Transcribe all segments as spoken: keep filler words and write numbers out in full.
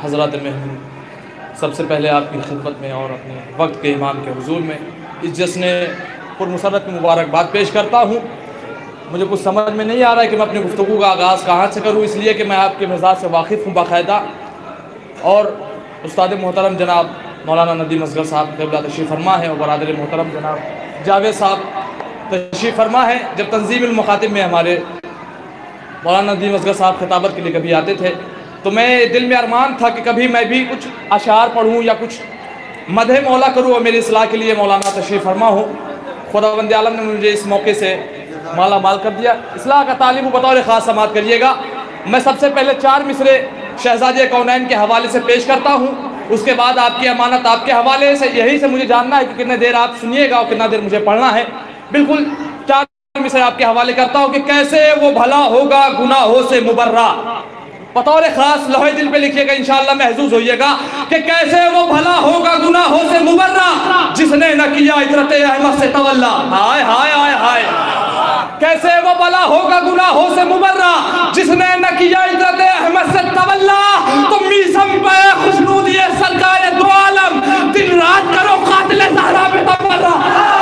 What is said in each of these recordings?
حضرات محترم، سب سے پہلے آپ کی خدمت میں اور اپنے وقت کے امام کے حضور میں اس جشن پرمسرت کی مبارکباد پیش کرتا ہوں۔ مجھے کچھ سمجھ میں نہیں آ رہا ہے کہ میں اپنی گفتگو کا آغاز کہاں سے کروں، اس لیے کہ میں آپ کے مزاج سے واقف ہوں باقاعدہ، اور استاد محترم جناب مولانا ندیم اصغر صاحب قبلہ تشریف فرما ہے، اور برادر محترم جناب جاوید صاحب تشریف فرما ہے۔ جب تنظیم المخاطب میں ہمارے مولانا ندیم اصغر صاحب خطابت کے لیے کبھی آتے تھے تو میں دل میں ارمان تھا کہ کبھی میں بھی کچھ اشعار پڑھوں یا کچھ مدح مولا کروں، اور میری اصلاح کے لیے مولانا تشریف فرما ہو۔ خداوند عالم نے مجھے اس موقع سے مالا مال کر دیا۔ اصلاح کا طالب بطور خاص سماعت کریے گا۔ میں سب سے پہلے چار مصرے شہزادے کونین کے حوالے سے پیش کرتا ہوں، اس کے بعد آپ کی امانت آپ کے حوالے سے یہی سے مجھے جاننا ہے کہ کتنے دیر آپ سنیے گا اور کتنا دیر مجھے پڑھنا ہے۔ بالکل چار مصرے آپ کے حوالے کرتا ہوں کہ کیسے وہ بھلا ہوگا گناہوں سے مبرہ۔ بطور خاص لوہے دل پہ لکھیے گا، انشاءاللہ محظوظ ہوئیے گا کہ کیسے وہ بھلا ہوگا گناہوں سے مبرہ جس نے نہ کیا عطرت احمد سے تولا۔ ہائے ہائے ہائے ہائے، کیسے وہ بھلا ہوگا گناہوں سے مبرہ جس نے نہ کیا عطرت احمد سے تولا۔ تو میسم پہ خوشنود یہ سرکار دو عالم، دن رات کرو قاتل زہرا پہ تبرہ۔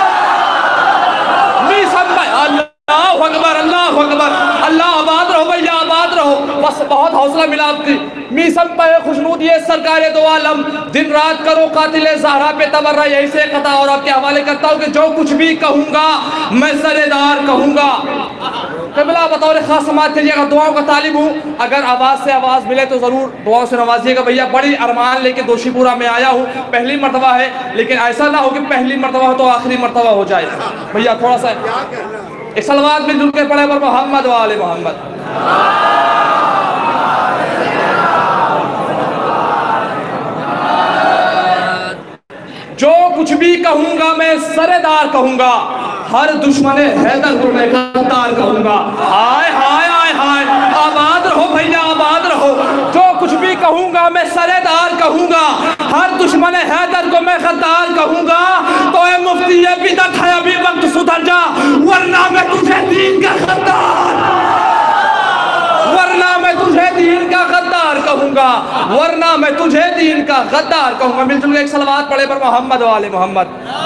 میسم پہ اللہ اکبر اللہ اکبر، اللہ آباد رہو بھیا آباد رہو، بس بہت حوصلہ ملا آپ کی۔ میسم پہ خوشنود یہ سرکار دو عالم، دن رات کرو قاتل زہرا پہ تبرہ۔ یہی سے قطع اور آپ کے حوالے کرتا ہوں کہ جو کچھ بھی کہوں گا میں سردار کہوں گا۔ قبلہ بطور خاص سماعت کریے گا، دعاؤں کا طالب ہوں، اگر آواز سے آواز ملے تو ضرور دعاؤں سے نوازیے گا بھیا۔ بڑی ارمان لے کے دوشی پورہ میں آیا ہوں، پہلی مرتبہ ہے، لیکن ایسا نہ ہو کہ پہلی مرتبہ ہو تو آخری مرتبہ ہو جائے بھیا۔ تھوڑا سا ایک صلوات مل جل کے پڑھے پر محمد و آل محمد۔ جو کچھ بھی کہوں گا میں سردار کہوں گا، ہر دشمن حیدر کو میں غدار کہوں گا۔ ہائے ہائے ہائے ہائے، آباد رہو بھیا آباد رہو۔ جو کچھ بھی کہوں گا میں سردار کہوں گا، ہر دشمن حیدر کو میں غدار کہوں گا۔ تو اے مفتی یہ بدعت ہے ابھی وقت سدھر جا، ورنہ میں تجھے دین کا غدار ورنہ میں تجھے دین کا غدار کہوں گا ورنہ میں تجھے دین کا غدار کہوں گا۔ مل جل کے ایک صلوات پڑھے پر محمد و آل محمد۔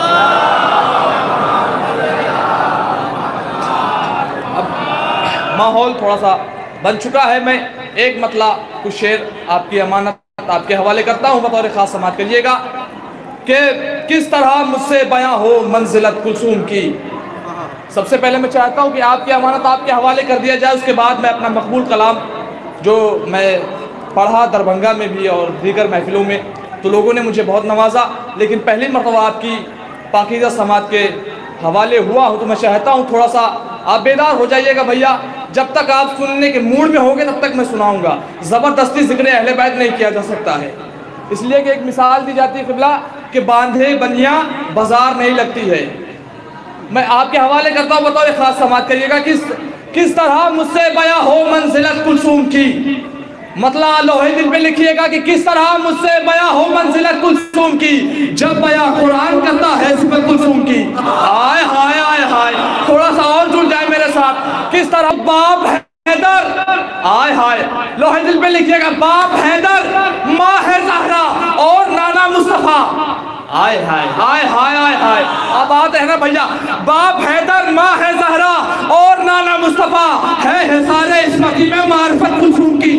اب ماحول تھوڑا سا بن چکا ہے، میں ایک مطلع کچھ شعر آپ کی امانت آپ کے حوالے کرتا ہوں، بطور خاص سماعت کریے گا کہ کس طرح مجھ سے بیاں ہو منزلت کلثوم کی۔ سب سے پہلے میں چاہتا ہوں کہ آپ کی امانت آپ کے حوالے کر دیا جائے، اس کے بعد میں اپنا مقبول کلام جو میں پڑھا دربھنگا میں بھی اور دیگر محفلوں میں تو لوگوں نے مجھے بہت نوازا، لیکن پہلی مرتبہ آپ کی پاکیزہ سماعت کے حوالے ہوا ہوں تو میں چاہتا ہوں تھوڑا سا آپ بیدار ہو جائیے گا بھیا۔ جب تک آپ سننے کے موڈ میں ہوگے تب تک میں سناؤں گا، زبردستی ذکر اہل بیت نہیں کیا جا سکتا ہے، اس لیے کہ ایک مثال دی جاتی ہے قبلہ کہ باندھے بنیاں بازار نہیں لگتی ہے۔ میں آپ کے حوالے کرتا ہوں، بطور خاص سماعت کریے گا کس کس طرح مجھ سے بیاں ہو منزلت کلثوم کی۔ مطلع لوہے دل پہ لکھیے گا کہ کس طرح مجھ سے بیاں ہو منزلت کلثوم کی، جب بیاں قرآن کرتا ہے صفت کلثوم کی۔ ہائے ہائے ہائے ہائے، تھوڑا سا اور جڑ جائے میرے ساتھ۔ کس طرح باپ حیدر، آئے ہائے لوہے دل پہ لکھیے گا، باپ حیدر ماہ زہرا اور نانا مصطفیٰ۔ آئے ہائے ہائے ہائے ہائے ہائے، اب آتے ہیں نا بھیا، باپ حیدر ماہ زہرا اور نانا مصطفیٰ، ہے حصار عصمتی میں معرفت کلثوم کی،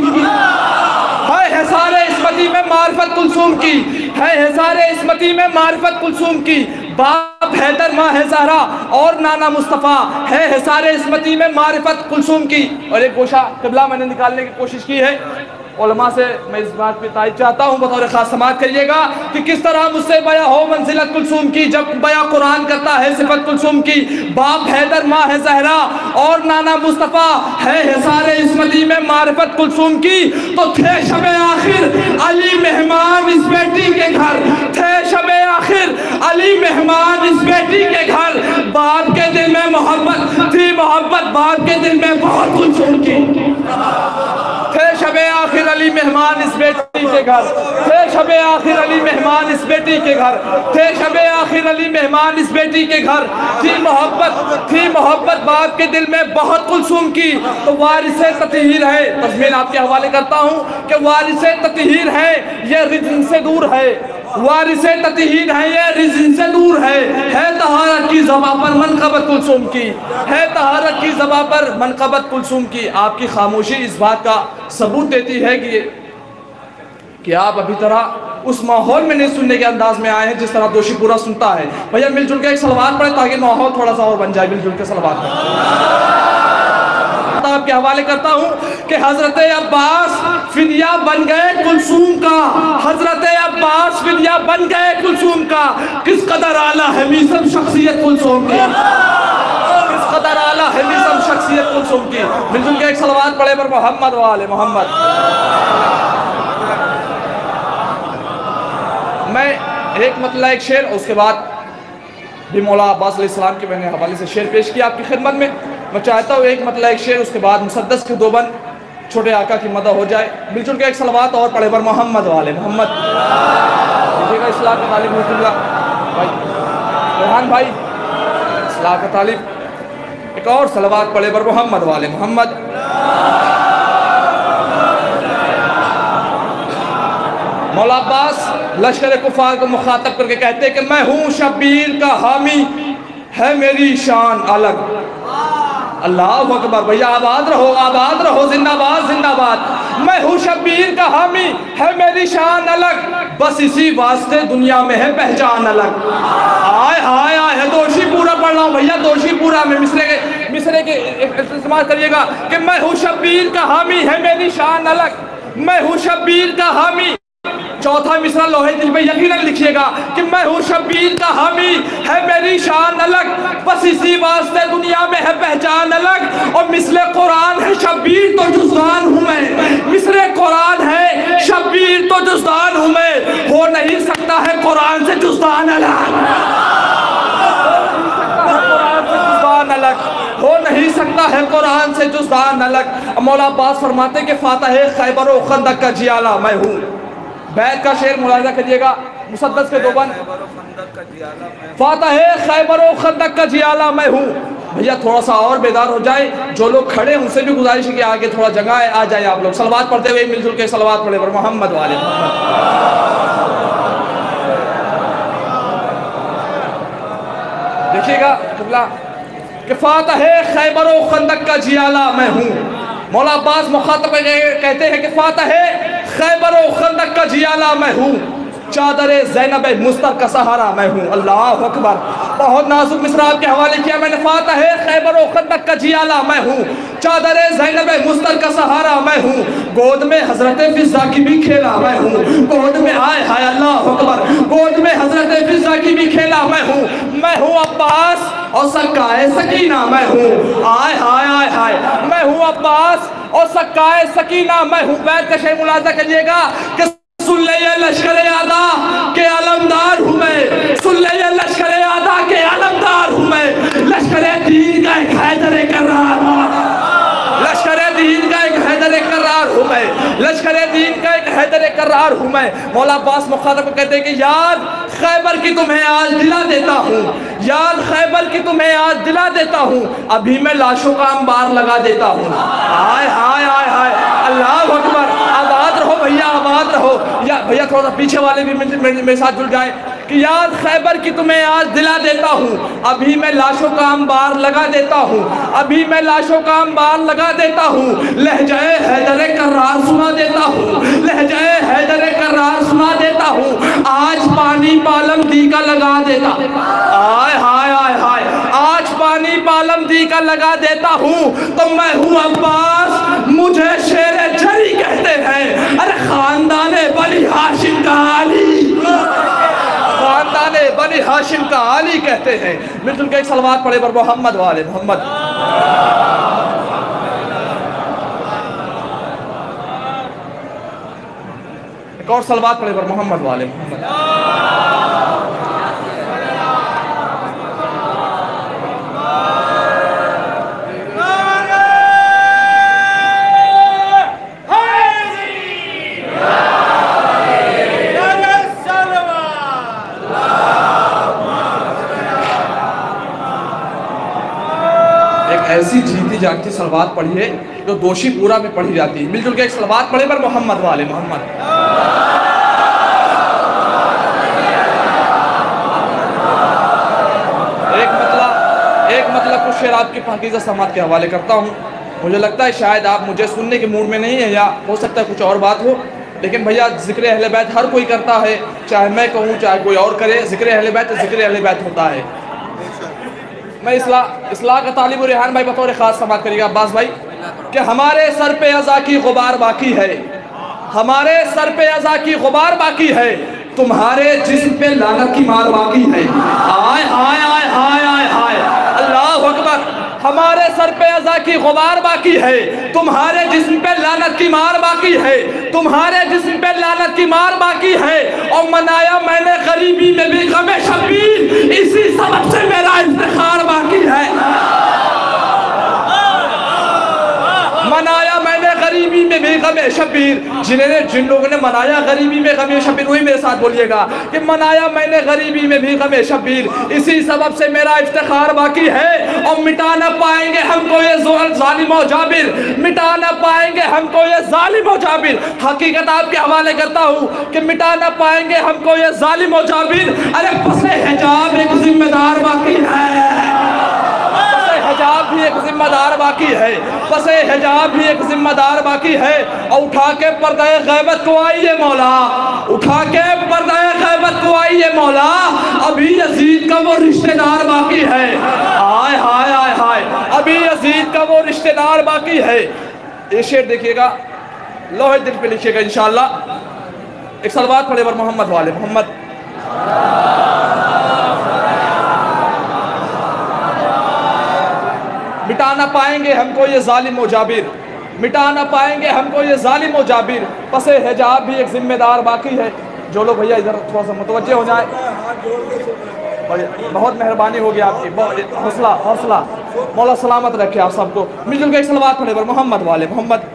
ہے حصار عصمتی میں معرفت کلثوم کی، ہے حصار عصمتی میں معرفت کلثوم کی۔ باپ حیدر ماہ زہرا اور نانا مصطفیٰ، ہے حصار عصمتی میں معرفت کلثوم کی۔ اور ایک گوشہ قبلہ میں نے نکالنے کی کوشش کی ہے، علماء سے میں اس بات پہ تائید چاہتا ہوں، بطور خاص سماعت کریے گا کہ کس طرح مجھ سے بیاں ہو منزلت کلثوم کی، جب بیاں قرآن کرتا ہے صفت کلثوم کی۔ باپ حیدر ماہ زہرا اور نانا مصطفیٰ، ہے حصار عصمتی میں معرفت کلثوم کی۔ تو تھے شب آخر علی مہمان اس بیٹی کے گھر، تھے شب آخر علی مہمان اس بیٹی کے گھر، باپ کے دل میں محبت تھی، محبت باپ کے دل میں بہت کلثوم کی۔ تھے شب آخر علی مہمان اس بیٹی کے گھر، تھے شب آخر علی مہمان اس بیٹی کے گھر، تھے شب آخر علی مہمان اس بیٹی کے گھر، تھی محبت تھی محبت باپ کے دل میں بہت کلثوم کی، تو وارث تطہیر ہے، تضمین آپ کے حوالے کرتا ہوں کہ وارث تطہیر ہے یہ رجن سے دور ہے، وارث تطہیر ہے یہ رجن سے دور ہے، ہے طہارت کی زباں پر منقبت کلثوم کی، ہے طہارت کی زباں پر منقبت کلثوم کی۔ آپ کی خاموشی اس بات کا ثبوت دیتی ہے کہ کہ آپ ابھی طرح اس ماحول میں نہیں سننے کے انداز میں آئے ہیں جس طرح دوشی پورا سنتا ہے۔ بھیا مل جل کے ایک صلوات پڑھیں تاکہ ماحول تھوڑا سا اور بن جائے، مل جل کے صلوات پڑھیں۔ آپ کے حوالے کرتا ہوں کہ حضرت عباس فدیہ بن گئے کلثوم کا، حضرت عباس فدیہ بن گئے کلثوم کا، کس قدر اعلیٰ ہے میثم شخصیت کلثوم کی، کس قدر اعلیٰ ہے میثم شخصیت کلثوم کی۔ مل جل کے ایک صلوات پڑھے پر محمد و آل محمد۔ میں ایک مطلع ایک شعر اس کے بعد بھی مولا عباس علیہ السلام کے میں نے حوالے سے شعر پیش کیا آپ کی خدمت میں، میں چاہتا ہوں ایک مطلع ایک شعر اس کے بعد مسدس کے دو بند چھوٹے آقا کی مدح ہو جائے۔ مل جل کے ایک صلوات اور پڑھے پر محمد و آل محمد۔ دیکھئے گا اصلاح کا طالب رحمۃ اللہ بھائی ریحان بھائی، اصلاح کا طالب ایک اور صلوات پڑھے پر محمد و آل محمد۔ مولا عباس لشکر کفار کو مخاطب کر کے کہتے کہ میں ہوں شبیر کا حامی، ہے میری شان الگ۔ اللہ اکبر، بھیا آباد رہو آباد رہو، زندہ باد زندہ باد۔ میں ہوں شبیر کا حامی، ہے میری شان الگ، بس اسی واسطے دنیا میں ہے پہچان الگ۔ آئے ہائے آئے دوشی پورا پڑھ رہا ہوں بھیا، دوشی پورا میں مصرے کے مصرے کے استعمال کریے گا کہ میں ہوں شبیر کا حامی، ہے میری شان الگ، میں ہوں شبیر کا حامی۔ چوتھا مصرع لوہے دل میں یقیناً لکھیے گا کہ میں ہوں شبیر کا حامی، ہے میری شان الگ، بس اسی واسطے دنیا میں ہے پہچان الگ۔ اور مثل قرآن ہے شبیر تو جزدان ہوں میں، مثل قرآن ہے شبیر تو جزدان ہوں میں، ہو نہیں سکتا ہے قرآن سے جزدان الگ، ہو نہیں سکتا ہے قرآن سے جزدان الگ۔ مولا عباس فرماتے کہ فاتح خیبر و خندق کا جیالہ میں ہوں۔ بیت کا شعر ملاحظہ کریے گا، مسدس کے دو بند۔ فاتح خیبر و خندق کا جیالہ میں ہوں۔ بھیا تھوڑا سا اور بیدار ہو جائے، جو لوگ کھڑے ان سے بھی گزارش ہے کہ آگے تھوڑا جگہ ہے، آ جائے آپ لوگ۔ صلوات پڑھتے ہوئے مل جل کے صلوات پڑھے پر محمد و آل محمد۔ دیکھیے گا قبلہ کہ فاتح خیبر و خندق کا جیالہ میں ہوں۔ مولا عباس مخاطب کہتے ہیں کہ فاتح خیبر و خندق کا جیالہ میں ہوں، چادر زینب مستر کا سہارا میں ہوں۔ اللہ اکبر، بہت نازک مصرع آپ کے حوالے کیا میں نے۔ فاتح خیبر و خندق کا جیالہ میں ہوں، چادر زینب مستر کا سہارا میں ہوں، گود میں حضرت فضا کی بھی کھیلا میں ہوں، گود میں آئے ہائے اللہ اکبر، گود میں حضرت فضا کی بھی کھیلا میں ہوں۔ میں ہوں عباس اور سکائے سکینہ میں ہوں، آئے ہائے آئے ہائے، میں ہوں عباس اور سکائے سکینہ میں ہوں۔ بیت کا شعر ملاحظہ کریے گا کہ سن لے یہ لشکر اعدا کے علمدار ہوں میں، سن لے یہ لشکر اعدا کے علمدار ہوں میں، لشکر دین کا ایک حیدر کرار ہوں، لشکر دین کا ایک حیدر کرار ہوں میں، لشکر دین کا ایک حیدر کرار ہوں میں۔ مولا عباس مخاطب کو کہتے ہیں کہ یاد خیبر کی تمہیں آج دلا دیتا ہوں، یاد خیبر کی تمہیں آج دلا دیتا ہوں، ابھی میں لاشوں کا انبار لگا دیتا ہوں۔ آئے ہائے آئے ہائے اللہ اکبر، آباد رہو بھیا آباد رہو، یا بھیا تھوڑا سا پیچھے والے بھی میرے ساتھ جڑ جائیں کہ یاد خیبر کی تمہیں آج دلا دیتا ہوں، ابھی میں لاشوں کا انبار لگا دیتا ہوں، ابھی میں لاشوں کا انبار لگا دیتا ہوں، لہجہ حیدر کرار سنا دیتا ہوں، لہجہ حیدر کرار سنا دیتا ہوں، آج پانی پالم دی کا لگا دیتا ہوں، آئے ہائے آئے ہائے، آج پانی پالم دی کا لگا دیتا ہوں، تو میں ہوں عباس، مجھے شیر جری کہتے ہیں، ارے خاندان بنی ہاشم کا علی، خاندان بنی ہاشم کا علی کہتے ہیں۔ مل جل کے ایک صلوات پڑھے پر محمد و آل محمد۔ ایک اور صلوات پڑھے پر محمد و آل محمد۔ जानती सलवात पढ़िए जो दोषी पूरा में पढ़ी जाती है। मिलजुल के एक सलवात पढ़े पर मोहम्मद वाले मोहम्मद। एक मतलब एक मतलब कुछ शेर आपकी पाकीज़ा समात के हवाले करता हूँ। मुझे लगता है शायद आप मुझे सुनने के मूड में नहीं है, या हो सकता है कुछ और बात हो, लेकिन भैया ज़िक्र अहले बैत हर कोई करता है, चाहे मैं कहूँ चाहे कोई और करे। ज़िक्र अहले बैत ज़िक्र अहले बैत होता है। मैं इस्लाह इस्लाह का तालिब और रेहान भाई बतौर ख़ास समात करिएगा अब्बास भाई कि हमारे सर पे अज़ा की गुबार बाकी है, हमारे सर पे अज़ा की गुबार बाकी है, तुम्हारे जिस्म पे लानत की मार बाकी है। हाय हाय हाय हाय हाय हाय अल्लाह अकबर। हमारे सर पे अज़ा की गुबार बाकी है, तुम्हारे जिस्म पे लानत की मार बाकी है, तुम्हारे जिस्म पे लानत की मार बाकी है। और मनाया मैंने गरीबी में भी गमे शबीर, इसी सबब से मेरा इफ्तिखार बाकी है। मनाया मैंने गरीबी में भी गमे शबीर, जिन्हें जिन लोगों ने मनाया गरीबी में गमे शबीर, वही मेरे साथ बोलिएगा कि मनाया मैंने गरीबी में भी गमे शबीर, इसी सबब से मेरा इफ्तिखार बाकी है। और मिटा न पाएंगे हमको ये जालिम और जाबिर, मिटा न पाएंगे हमको ये जालिम और जाबिर। हकीकत आपके हवाले करता हूँ कि मिटा न पाएंगे हमको ये जालिम और जाबिर। अरे पसे हिजाब एक जिम्मेदार बाकी है, हिजाब भी एक जिम्मेदार बाकी है, पसे हिजाब भी एक जिम्मेदार बाकी है। और उठा के पर्दे गैबत को आइए मौला, उठा के पर्दे गैबत को आइए मौला, अभी यजीद का वो रिश्तेदार बाकी है। हाय हाय हाय हाय अभी यजीद का वो रिश्तेदार बाकी है। ये शेर देखिएगा, लोहे दिल पे लिखिएगा इंशाअल्लाह। एक सलवात पढ़े पर मोहम्मद वाले मोहम्मद। मिटा ना पाएंगे हमको ये जालिम और जाबिर, मिटा ना पाएंगे हमको ये जालिम और जाबिर, पसे हिजाब भी एक जिम्मेदार बाकी है। जो लोग भैया इधर थोड़ा सा मुतवज्जे हो जाए, बहुत मेहरबानी होगी आपकी। हौसला हौसला मौला सलामत रखे आप सबको। मिलजुल के एक सलवात पढ़े पर मोहम्मद वाले मोहम्मद।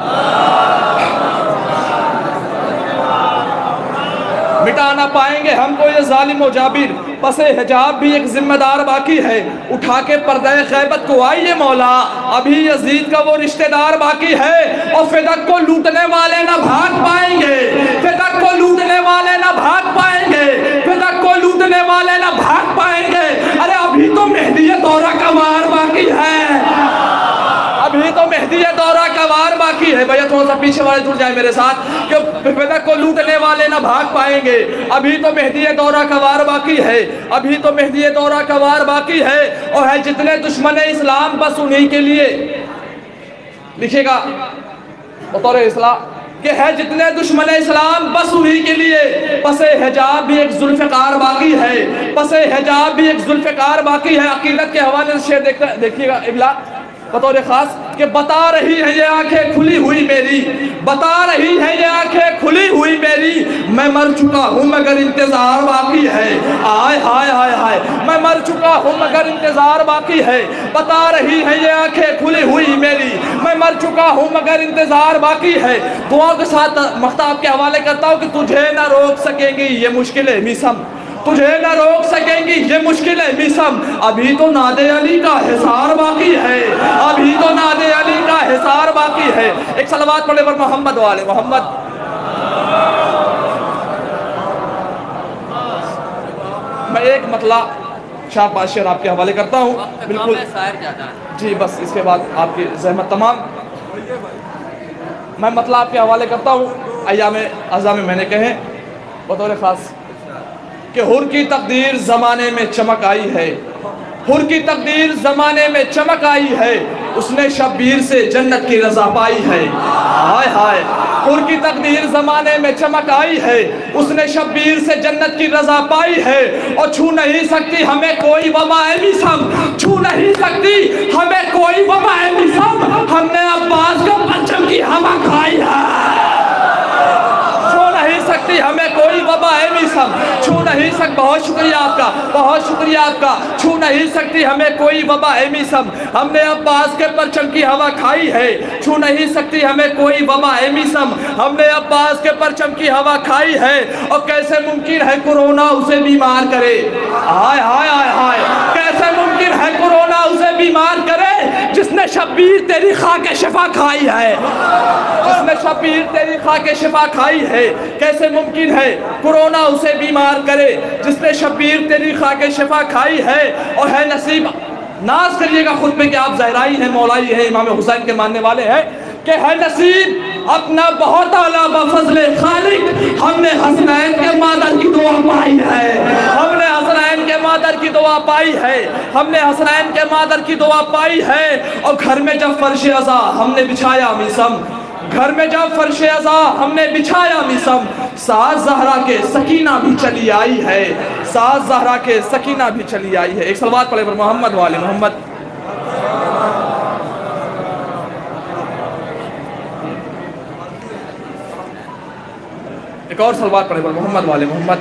मिटा ना पाएंगे हमको ये जालिम और जाबिर, पसे हिजाब भी एक जिम्मेदार बाकी है। उठा के पर्दे गैबत को आइए मौला, अभी यजीद का वो रिश्तेदार बाकी है। और फिदक को लूटने वाले ना भाग पाएंगे, फिदक को लूटने वाले ना भाग पाएंगे, फिदक को लूटने वाले ना भाग पाएंगे। अरे अभी तो मेहदी दौरा का वार बाकी है, अभी तो मेहदी दौरा का वार बाकी है। भैया थोड़ा सा पीछे वाले जुड़ जाए मेरे साथ कि फिदक को लूटने वाले ना भाग पाएंगे, अभी तो मेहदी दौरा का वार बाकी है, अभी तो मेहदी दौरा का वार बाकी है। और है जितने दुश्मन इस्लाम बस उन्हीं के लिए, लिखिएगा बतौर इस्लाम कि है जितने दुश्मन इस्लाम बस उन्हीं के लिए, पसे हिजाब भी एक जुल्फ़िकार बाकी है, पसे हिजाब भी एक जुल्फ़िकार बाकी है। अकीदत के हवाले से शेर देखिएगा इबला बतौर खास कि बता रही है ये आंखें खुली हुई मेरी, बता रही है ये आंखें खुली हुई मेरी, मैं मर चुका हूँ मगर इंतजार बाकी है। हाय हाय हाय हाय मैं मर चुका हूँ मगर इंतजार बाकी है। बता रही है ये आंखें खुली हुई मेरी, मैं मर चुका हूँ मगर इंतजार बाकी है। दुआ के साथ मख्ताब के हवाले करता हूँ कि तुझे ना रोक सकेंगी ये मुश्किलें मिसम, तुझे न रोक सकेंगी ये मुश्किलें मिसम, अभी तो नादे अली का हिसार बाकी है, अभी तो नादे अली का हिसार बाकी है। एक सलवात पढ़े पर मोहम्मद वाले मोहम्मद। मैं एक मतला शाह पाँच शेर आपके हवाले करता हूँ बिल्कुल जी, बस इसके बाद आपकी जहमत तमाम। मैं मतला आपके हवाले करता हूँ। अय्याम अज़ा में मैंने कहे बतौर ख़ास कि हुर की तकदीर ज़माने में चमक आई है, हुर की तकदीर ज़माने में चमक आई है, उसने शब्बीर से जन्नत की रज़ा पाई है। हाय हाय हुर की तकदीर ज़माने में चमक आई है, उसने शब्बीर से जन्नत की रज़ा पाई है। और छू नहीं सकती हमें कोई वबाए मिसम, छू नहीं सकती हमें कोई वबाए मिसम, हमने अब्बास का परचम की हवा खाई है। सकती हमें कोई वबाए मिसम, छू नहीं सक बहुत शुक्रिया आपका, बहुत शुक्रिया आपका। छू नहीं सकती हमें कोई वबाए मिसम, हमने अब्बास के परचम की हवा खाई है। छू नहीं सकती हमें कोई वबाए मिसम, हमने अब्बास के परचम की हवा खाई है। और कैसे मुमकिन है कोरोना उसे बीमार करे, हाय हाय हाय हाय कैसे मुमकिन है कोरोना उसे बीमार करे, جس نے شبیر تیری خاک شفا کھائی ہے، جس نے شبیر تیری خاک شفا کھائی ہے، کیسے ممکن ہے کورونا اسے بیمار کرے جس نے شبیر تیری خاک شفا کھائی ہے؟ اور ہے نصیب، ناز کریے گا خود میں کہ آپ زہرائی ہیں، مولائی ہیں، امام حسین کے ماننے والے ہیں، کہ ہے نصیب اپنا بہت اعلیٰ بفضل خالق ہم نے حسنین کے مادر کی دعا پائی ہے، ہم نے حسنین کے مادر کی دعا پائی ہے، ہم نے حسنین کے مادر کی دعا پائی ہے۔ اور گھر میں جب فرش عزا ہم نے بچھایا میسم، گھر میں جب فرش عزا ہم نے بچھایا میسم، ساز زہرا کے سکینہ بھی چلی آئی ہے، ساز زہرا کے سکینہ بھی چلی آئی ہے۔ ایک صلوات پڑھے پر محمد والے محمد۔ ایک اور صلوات پڑھے پر محمد والے محمد۔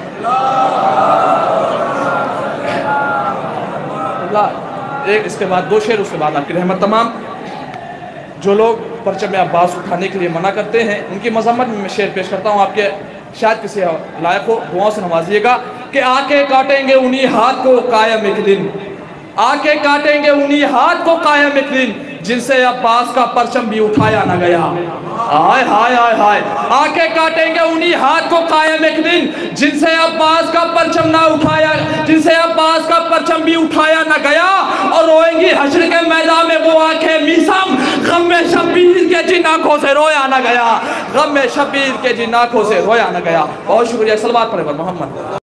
اللہ ایک اس کے بعد دو شعر، اس کے بعد آپ کی رحمت تمام۔ جو لوگ پرچم عباس اٹھانے کے لیے منع کرتے ہیں ان کی مذمت میں میں شعر پیش کرتا ہوں، آپ کے شاید کسی لائق ہو، دعاؤں سے نوازیے گا کہ آ کے کاٹیں گے انہی ہاتھ کو قائم ایک دن، آ کے کاٹیں گے انہی ہاتھ کو قائم ایک دن جن سے عباس کا پرچم بھی اٹھایا نہ گیا۔ آئے ہائے آئے ہائے، آ کے کاٹیں گے انہی ہاتھ کو قائم ایک دن جن سے عباس کا پرچم نہ اٹھایا، جن سے عباس کا پرچم بھی اٹھایا نہ گیا، اور روئیں گی حشر کے میدان میں وہ آنکھیں میسم، غم شبیر کے جن آنکھوں سے رویا نہ گیا، غم شبیر کے جن آنکھوں سے رویا نہ گیا۔ بہت شکریہ، صلوات پڑھے پر محمد۔